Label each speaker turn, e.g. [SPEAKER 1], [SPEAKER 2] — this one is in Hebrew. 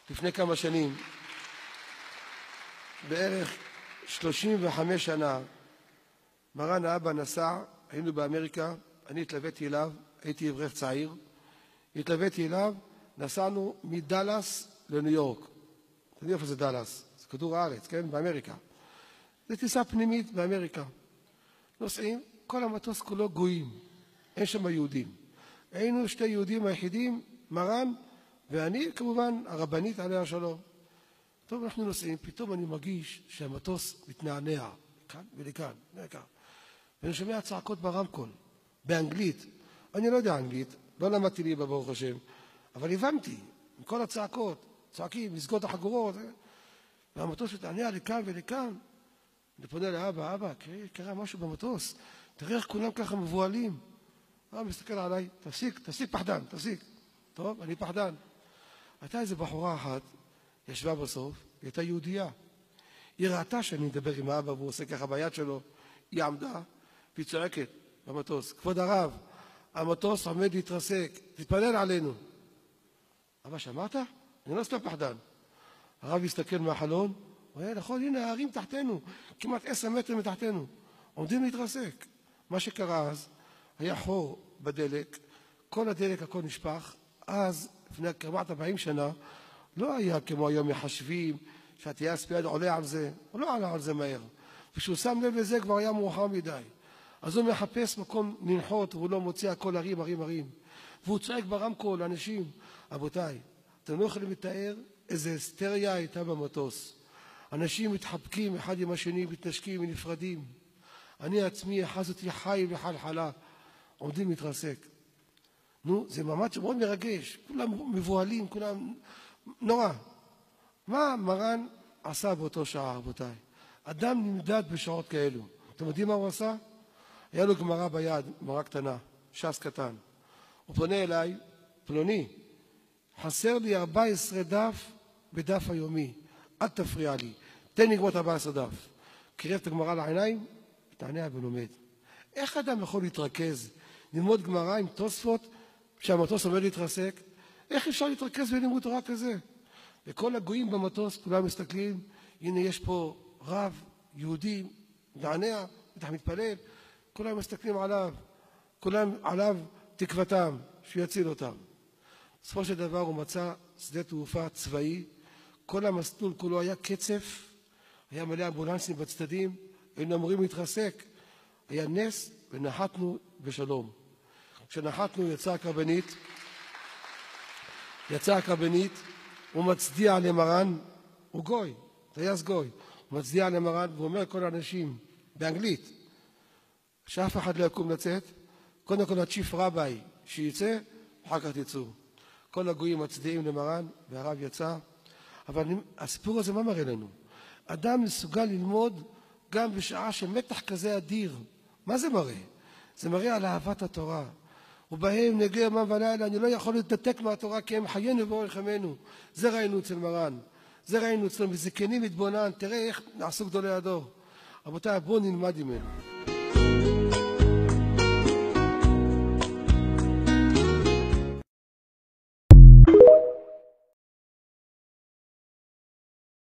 [SPEAKER 1] לפני כמה שנים, בערך 35 שנה, מרן האבא נסע, היינו באמריקה, אני התלוויתי אליו, הייתי אברך צעיר, התלוויתי אליו, נסענו מדלס לניו יורק. אתם יודעים איפה זה דלס? זה כדור הארץ, כן? באמריקה. זו טיסה פנימית באמריקה. נוסעים, כל המטוס כולו גויים, אין שם יהודים. היינו שתי יהודים היחידים, מרן ואני, כמובן, הרבנית עליה השלום. טוב, אנחנו נוסעים, פתאום אני מרגיש שהמטוס מתנענע, כאן ולכאן, לכאן. ואני שומע צעקות ברמקול, באנגלית. אני לא יודע אנגלית, לא למדתי לי ברוך השם, אבל הבנתי, עם כל הצעקות, צועקים, לסגור את החגורות, והמטוס מתענע לכאן ולכאן. אני פונה לאבא, אבא, קרה משהו במטוס, תראה איך כולם ככה מבועלים. אבא מסתכל עליי, תפסיק פחדן, תפסיק. טוב, אני פחדן. הייתה איזו בחורה אחת, ישבה בסוף, היא הייתה יהודייה. היא ראתה שאני מדבר עם האבא והוא עושה ככה ביד שלו, היא עמדה והיא צועקת במטוס, כבוד הרב, המטוס עומד להתרסק, תתפלל עלינו. אבא, שמעת? אני לא סתם פחדן. הרב הסתכל מהחלון, הוא היה נכון, הנה הערים תחתנו, כמעט 10 מטר מתחתנו, עומדים להתרסק. מה שקרה אז, היה חור בדלק, כל הדלק הכל נשפך, אז, לפני כמעט 40 שנה, לא היה כמו היום מחשבים, שהטייס ביד עולה על זה, הוא לא עלה על זה מהר. וכשהוא שם לב לזה כבר היה מאוחר מדי. אז הוא מחפש מקום לנחות, והוא לא מוצא הכל הרים, הרים, הרים. והוא צועק ברמקול לאנשים, רבותיי, אתם לא יכולים לתאר איזה היסטריה הייתה במטוס. אנשים מתחבקים אחד עם השני, מתנשקים ונפרדים. אני עצמי אחז אותי חי וחלחלה, עומדים להתרסק. נו, זה ממש מאוד מרגש, כולם מבועלים, כולם נורא. מה מרן עשה באותו שעה, רבותיי? אדם נמדד בשעות כאלו. אתם יודעים מה הוא עשה? היה לו גמרא ביד, גמרא קטנה, ש"ס קטן. הוא פונה אליי, פלוני, חסר לי 14 דף בדף היומי, אל תפריע לי, תן לי לגמור 14 דף. קרב את הגמרא לעיניים, תענה ולומד. איך אדם יכול להתרכז, ללמוד גמרא עם תוספות, כשהמטוס עומד להתרסק? איך אפשר להתרכז בלימוד תורה כזה? וכל הגויים במטוס, כולם מסתכלים, הנה יש פה רב, יהודי, מענע, מתפלל, כולם מסתכלים עליו, כולם עליו תקוותם, שיציל אותם. בסופו של דבר הוא מצא שדה תעופה צבאי, כל המסלול כולו היה קצף, היה מלא אמבולנסים בצדדים, היינו אמורים להתרסק, היה נס ונחתנו בשלום. כשנחתנו יצא הקרבנית, הוא מצדיע למרן, הוא גוי, טייס גוי, הוא מצדיע למרן והוא אומר לכל האנשים באנגלית, שאף אחד לא יקום לצאת, קודם כל הצ'יף רביי שיצא, אחר כך תצאו. כל הגויים מצדיעים למרן והרב יצא, אבל הסיפור הזה מה מראה לנו? אדם מסוגל ללמוד גם בשעה שמתח כזה אדיר. מה זה מראה? זה מראה על אהבת התורה. ובהם נגלה יומם ולילה, אני לא יכול להתנתק מהתורה כי הם חיינו ואורך ימינו. זה ראינו אצל מרן, זה ראינו אצלנו, וזקנים מתבונן, תראה איך נעשו גדולי הדור. רבותיי, בואו נלמד ממנו.